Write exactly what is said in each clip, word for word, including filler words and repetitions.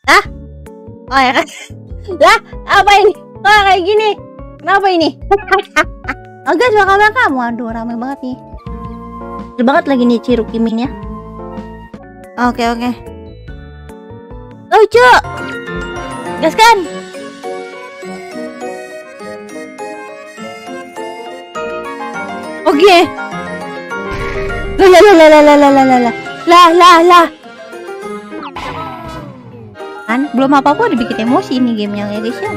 Hah? Oh ya kan? Lah, apa ini? Kok kayak gini? Kenapa ini? Oh guys, bakal kamu. Aduh, rame banget nih. Rame banget lagi nih Cirukiminnya. Oke, oke. Lucu. Gas kan? Oke. Lah lah lah lah lah lah lah lah lah lah lah. Kan belum apa-apa udah bikin emosi ini gamenya ya guys ya.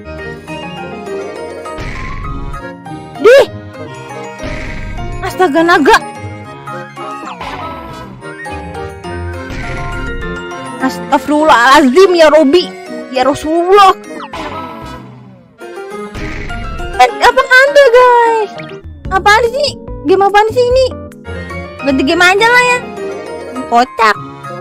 Dih. Astaga naga. Astagfirullahaladzim ya Robi. Ya Rasulullah. Eh, apa anda guys? Apaan sih? Game apaan sih ini? Ganti game aja lah ya. Kocak.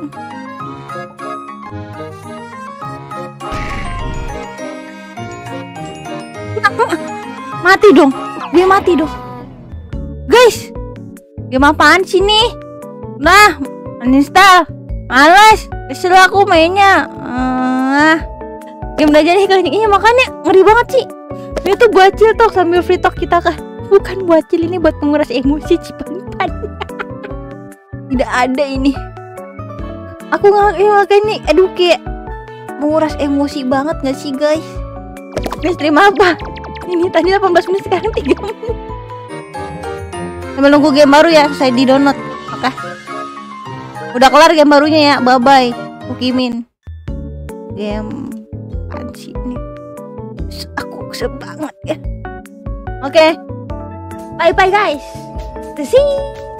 Mati dong. Dia mati dong. Guys. Game apaan sih nih? Nah, uninstall. Males. Kesel aku mainnya. Ah. Game udah jadi kliniknya makanya ngeri banget sih. Ini tuh buacil talk sambil free talk kita kah? Bukan buacil, ini buat menguras emosi cipan-cipan. Tidak ada ini. Aku nggak kayak ini. Aduh kayak menguras emosi banget nggak sih guys? Guys terima apa? Ini tadi delapan belas menit sekarang tiga menit. Sambil nunggu game baru ya, saya di download. Oke. Udah kelar game barunya ya. Bye bye. Ukimin. Game ansi ini. Aku kesel banget ya. Oke. Okay. Bye bye guys. See.